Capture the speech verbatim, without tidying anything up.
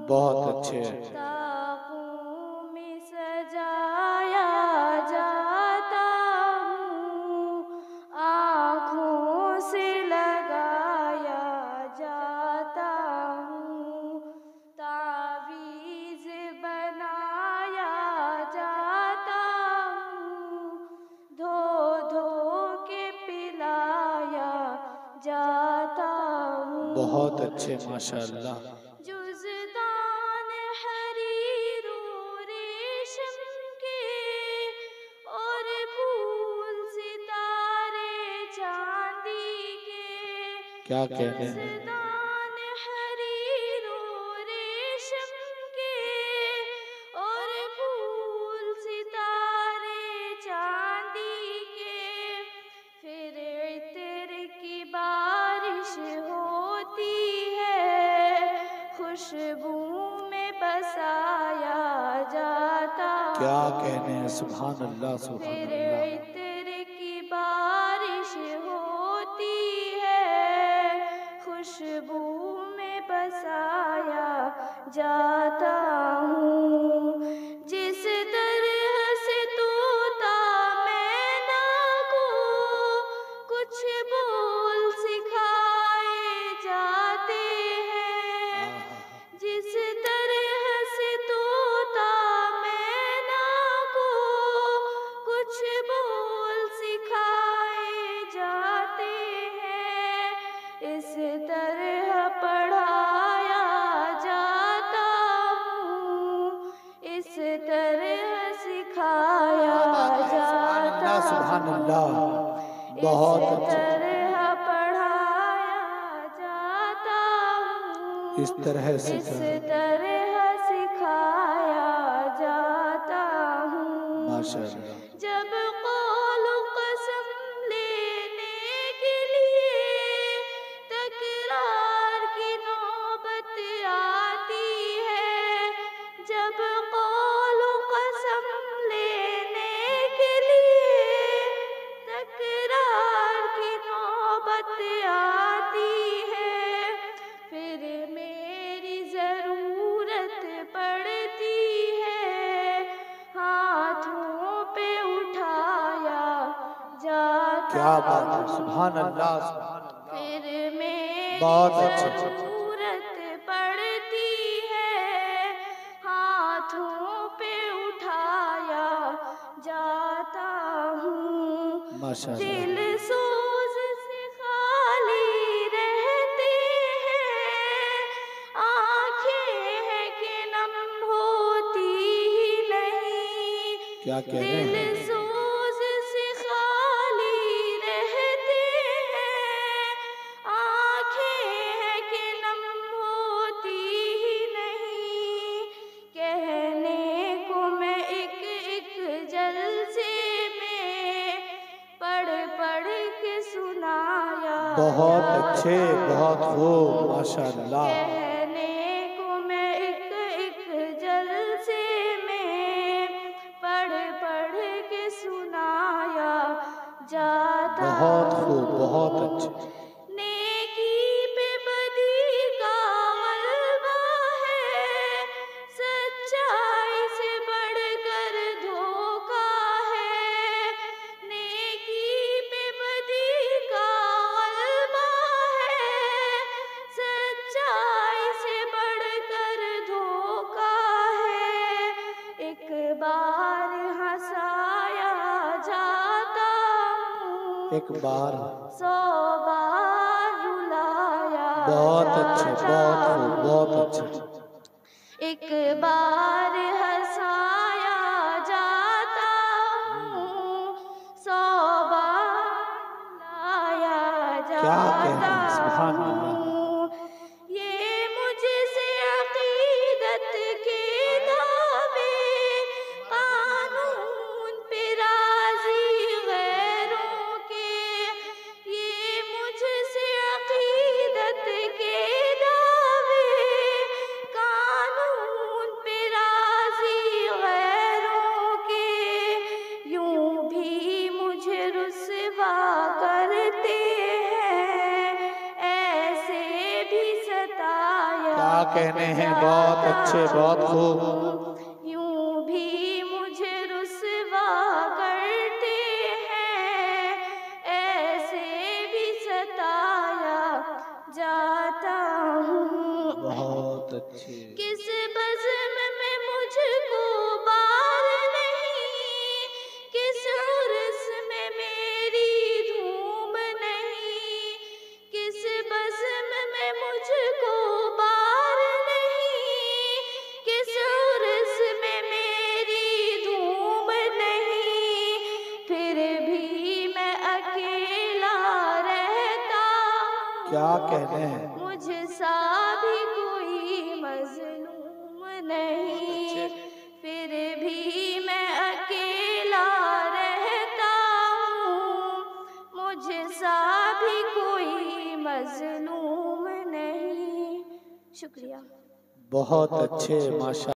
बहुत अच्छे। ताकों में सजाया जाता हूँ, आँखों से लगाया जाता हूँ, तावीज़ बनाया जाता हूँ, धो धो के पिलाया जाता हूँ। बहुत अच्छे माशाअल्लाह। जुज़दान हरीरो रेशम के और फूल सितारे चांदी के। क्या कहने हैं? जुज़दान हरीरो रेशम के और फूल सितारे चांदी के। फिर इत्र की बारिश होती है, खुशबू में बसाया जाता। क्या कहने हैं? सुभान अल्लाह सुभान फिर अल्लाह। इत्र की बारिश होती है, खुशबू में बसाया जाता हूँ। जिस तरह से तोता मैना को कुछ बोल सिखाए जाते हैं, जिस तरह से तोता मैना को कुछ बोल सिखाए जाते हैं, इस तरह पढ़ाया जाता हूँ, इस तरह सिखाया जाता सुभान अल्लाह। हूँ, बहुत इस अच्छे। तरह पढ़ाया जाता हूँ, इस तरह से इस तरह सिखाया जाता हूँ। माशाअल्लाह। जब कौल कसम लेने के लिए तकरार की नौबत आती है, जब कौल कसम लेने के लिए तकरार की नौबत आती है, फिर मेरी ज़रूरत पड़ती है, हाथों पे उठाया जाता। क्या बात है? सुभान अल्लाह सुभान अल्लाह। फिर मेरी बहुत अच्छे। ज़रूरत पड़ती है, हाथों पे उठाया जाता हूँ। माशाअल्लाह। दिल सोज से खाली रहते हैं, आँखें हैं कि नम होती ही नहीं। क्या कह रहे दिल हैं? सोज से खाली रहते हैं, आँखें हैं कि नम होती ही नहीं। कहने को मैं एक एक जलसे में पढ़ पढ़ के सुनाया बहुत जाता अच्छे, बहुत खूब हूँ। माशाअल्लाह। कहने को मैं एक एक जलसे में पढ़ पढ़ के सुनाया जाता बहुत हूँ। खूब, बहुत अच्छे। नेकी पे बदी का गलबा है, सच्चाई से बढ़कर धोखा है। नेकी पे बदी का गलबा है, सच्चाई से बढ़कर धोखा है। एक बार हंसाया जाता हूँ, एक बार। सौ बार रुलाया बहुत अच्छे, जाता बहुत खूब, हूँ। बहुत अच्छे। एक बार हंसाया जाता हूँ, सौ बार रुलाया क्या कह जाता रहे हैं? सुभान अल्लाह। हूँ। ये मुझसे अकीदत के दावे, कानून पे राज़ी गैरों के। ये मुझसे अकीदत के दावे, कहने हैं, बहुत अच्छे, बहुत खूब। यूं भी मुझे रुसवा करते हैं, ऐसे भी सताया जाता हूँ। बहुत अच्छे। किस बज़्म में मुझको बार नहीं, किस उर्स में मेरी धूम नहीं, किस बज़्म में मुझको बार नहीं, किस उर्स में मेरी धूम नहीं, फिर भी मैं अकेला रहता हूँ। क्या कहने हैं? मुझसा भी कोई मज़लूम नहीं, फिर भी मैं अकेला रहता हूँ। मुझसा भी कोई मज़लूम नहीं। शुक्रिया। बहुत अच्छे, माशा